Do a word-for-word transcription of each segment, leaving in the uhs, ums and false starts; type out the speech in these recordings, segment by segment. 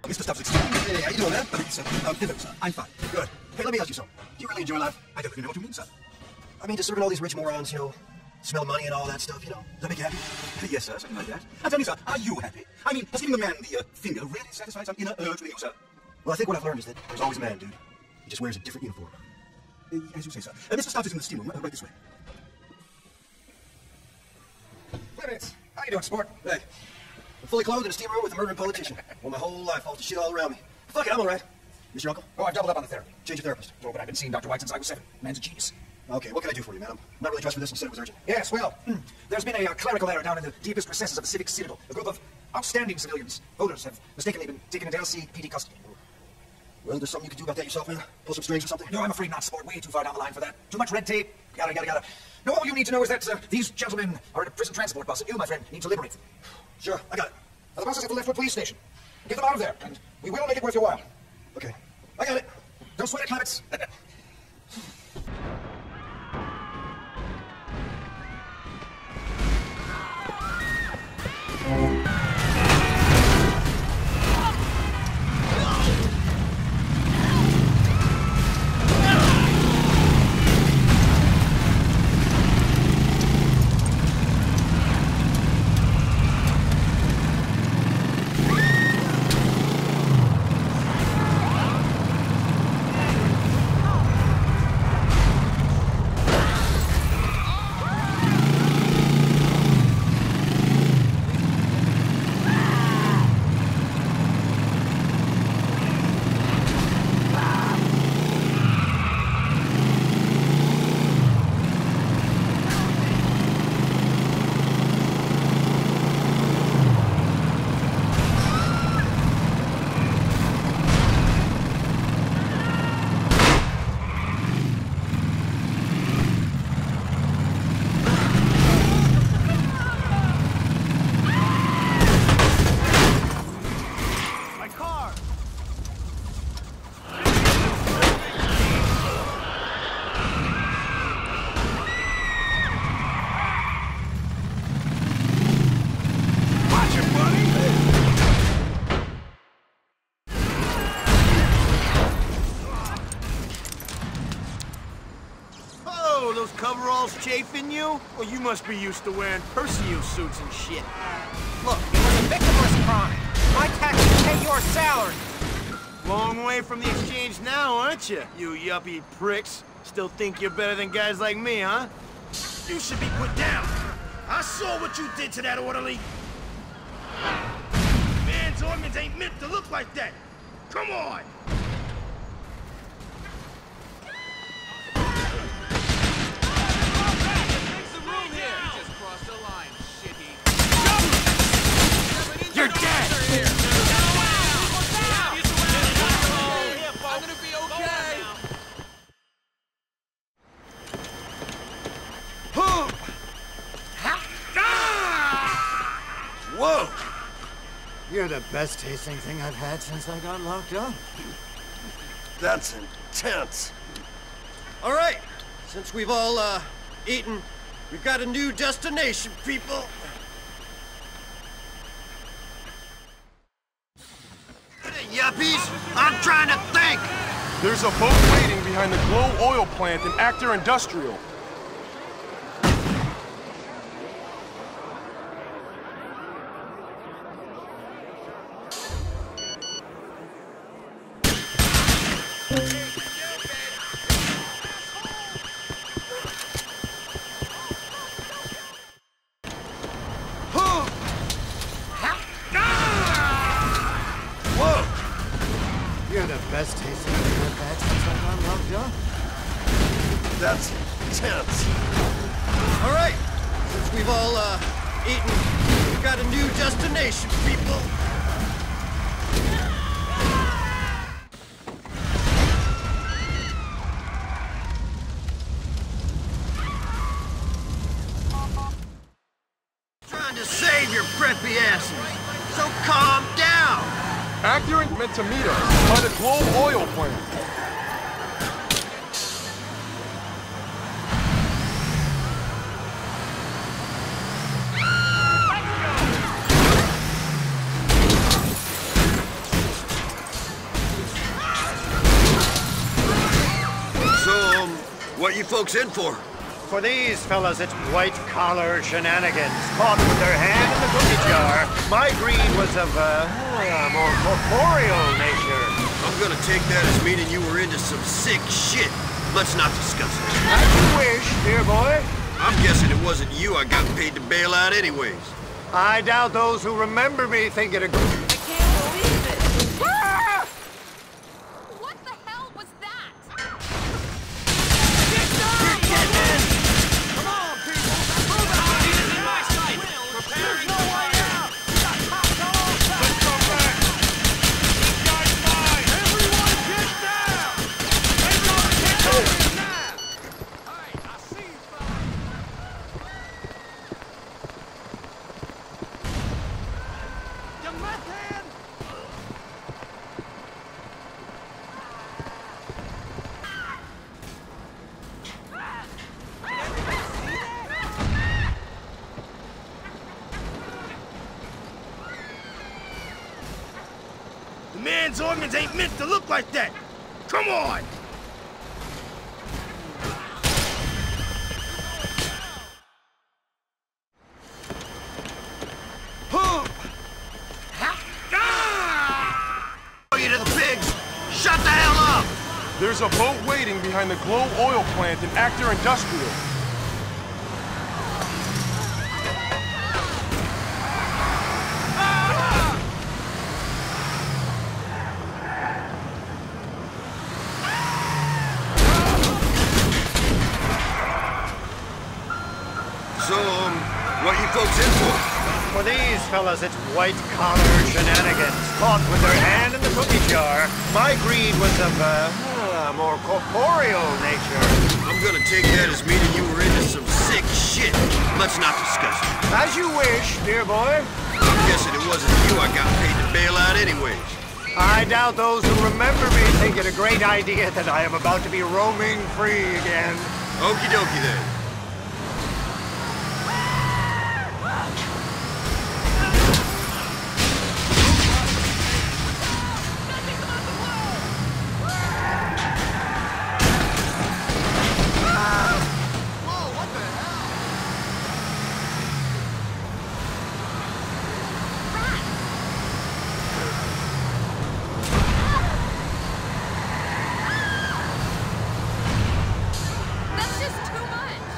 Mister Stubbs, excuse me. Hey, how you doing, man? Sir, um, hello, sir. I'm fine. Good. Hey, let me ask you something. Do you really enjoy life? I don't really know what you mean, sir. I mean, just serving all these rich morons, you know, smell money and all that stuff, you know. Does that make you happy? Yes, sir, something like that. Now tell me, sir, are you happy? I mean, does giving the man the uh, finger really satisfy some inner urge within you, sir? Well, I think what I've learned is that there's always a man, dude. He just wears a different uniform. Uh, as you say, sir. Uh, Mister Stubbs is in the steam room, uh, right this way. Limits. How you doing, sport? Hey. I'm fully clothed in a steam room with a murdering politician. Well, my whole life falls to shit all around me. Fuck it, I'm all right. Mister Uncle? Oh, I've doubled up on the therapy. Change your therapist. Oh, but I've been seeing Doctor White since I was seven. Man's a genius. Okay, what can I do for you, man? I'm not really dressed for this and said it was urgent. Yes, well, mm, there's been a uh, clerical error down in the deepest recesses of the civic citadel. A group of outstanding civilians, voters, have mistakenly been taken into L C P D custody. Well, there's something you can do about that yourself, man? Pull some strings or something? No, I'm afraid not, sport. Way too far down the line for that. Too much red tape. Yada, yada, yada. No, all you need to know is that uh, these gentlemen are in a prison transport bus, and you, my friend, need to liberate them. Sure, I got it. Now, the bus is at the Leftwood police station. Get them out of there, and we will make it worth your while. Okay, I got it. Don't sweat it, Clements. Coveralls chafing you? Well, you must be used to wearing Perseus suits and shit. Look, it was a victimless crime. My taxes pay your salary. Long way from the exchange now, aren't you, you yuppie pricks? Still think you're better than guys like me, huh? You should be put down. I saw what you did to that orderly. Man's organs ain't meant to look like that. Come on. You're dead! I'm gonna be okay. Whoa! You're the best tasting thing I've had since I got locked up. That's intense. All right, since we've all, uh, eaten, we've got a new destination, people. Hey, yuppies, I'm trying to think. There's a boat waiting behind the Glow Oil Plant in Actor Industrial. You're the best tasting thing I've had since I got locked up. That's intense. All right, since we've all, uh, eaten, we've got a new destination, people. Trying to save your preppy asses, so calm down. Actor ain't meant to meet us by the Glow Oil Plant. What you folks in for? For these fellas, it's white-collar shenanigans, caught with their hand in the cookie jar. My greed was of a uh, more corporeal nature. I'm gonna take that as meaning you were into some sick shit. Let's not discuss it. As you wish, dear boy. I'm guessing it wasn't you I got paid to bail out anyways. I doubt those who remember me think it a good... I can't believe it! Ah! What the hell was that? Get down! Get in! Come on, people! Move out! He's in my sight! There's no way out! Let's go back! This guy's mine! Everyone get down! Everyone get down now! Alright, I see you, fella! Young left hand! The man's organs ain't meant to look like that. Come on! Throw you to the pigs! Shut the hell up! There's a boat waiting behind the Glow oil plant in Actor Industrial. So, um, what you folks in for? For these fellas, it's white-collar shenanigans, caught with their hand in the cookie jar. My greed was of a uh, more corporeal nature. I'm gonna take that as meaning you were into some sick shit. Let's not discuss it. As you wish, dear boy. I'm guessing it wasn't you I got paid to bail out anyways. I doubt those who remember me think it a great idea that I am about to be roaming free again. Okie dokie then. That's just too much!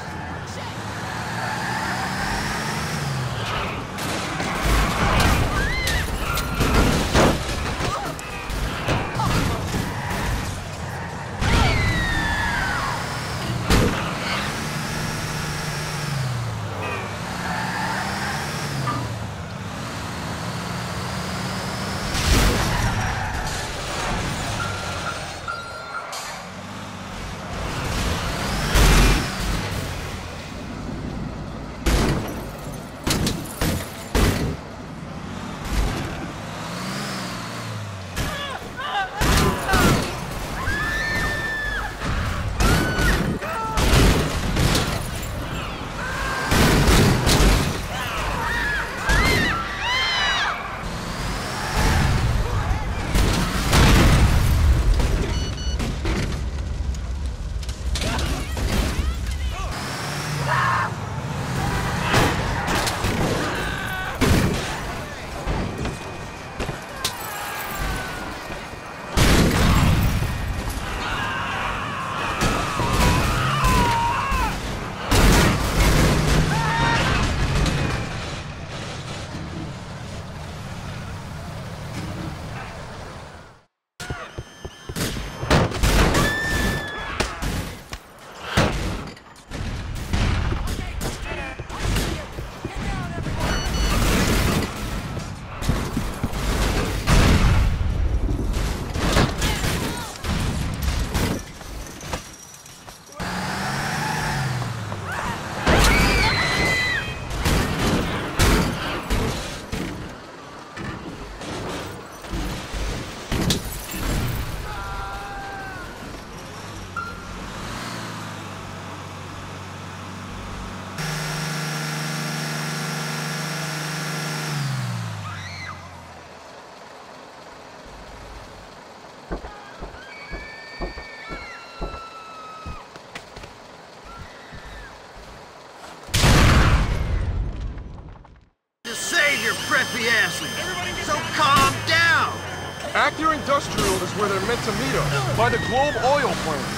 preppy asses. So calm down. Actor Industrial is where they're meant to meet us, by the Globe Oil Plant.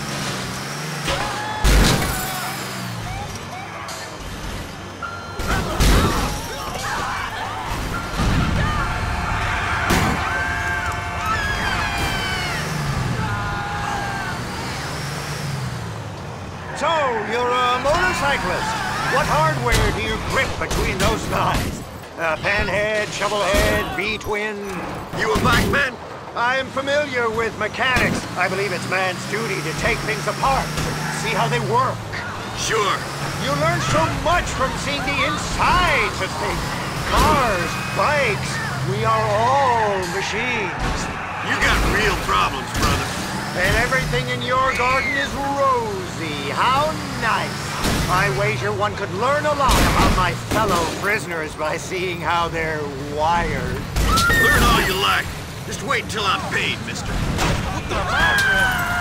So, you're a motorcyclist. What hardware do you grip between those knives? Uh, panhead, shovelhead, V-twin? You a bike man? I'm familiar with mechanics. I believe it's man's duty to take things apart, see how they work. Sure. You learn so much from seeing the insides of things. Cars, bikes, we are all machines. You got real problems, brother. And everything in your garden is rosy. How nice. I wager one could learn a lot about my fellow prisoners by seeing how they're wired. Learn all you like. Just wait until I'm paid, mister. What the hell?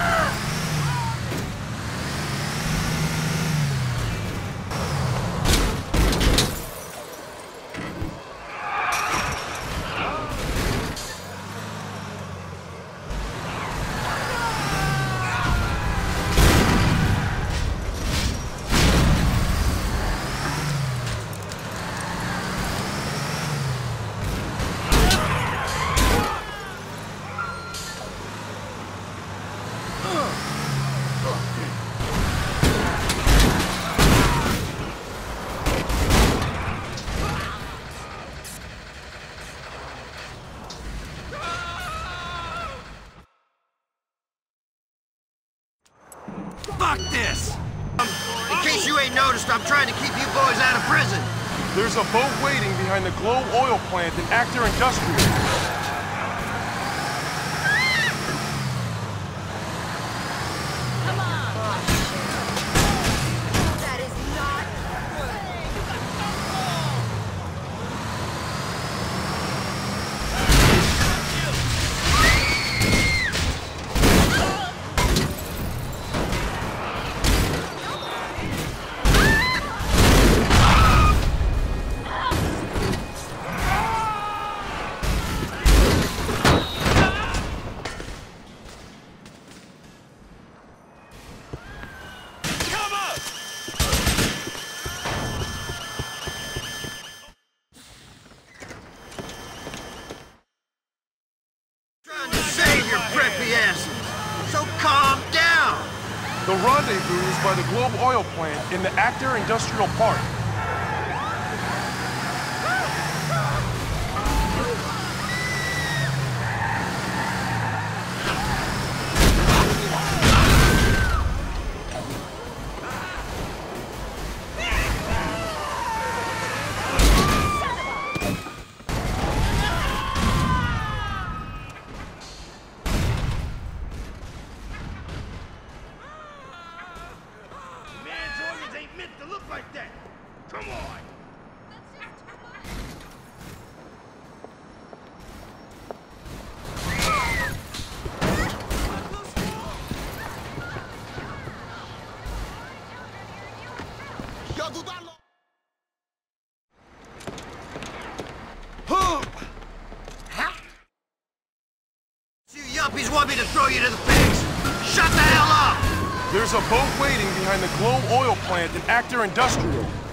Fuck this! In case you ain't noticed, I'm trying to keep you boys out of prison. There's a boat waiting behind the Globe Oil Plant in Actor Industrial. So calm down! The rendezvous is by the Globe Oil Plant in the Actor Industrial Park. Like that. Come on. You yuppies want me to throw you to the pigs? Shut the hell up! There's a boat waiting behind the Globe Oil Plant in Actor Industrial.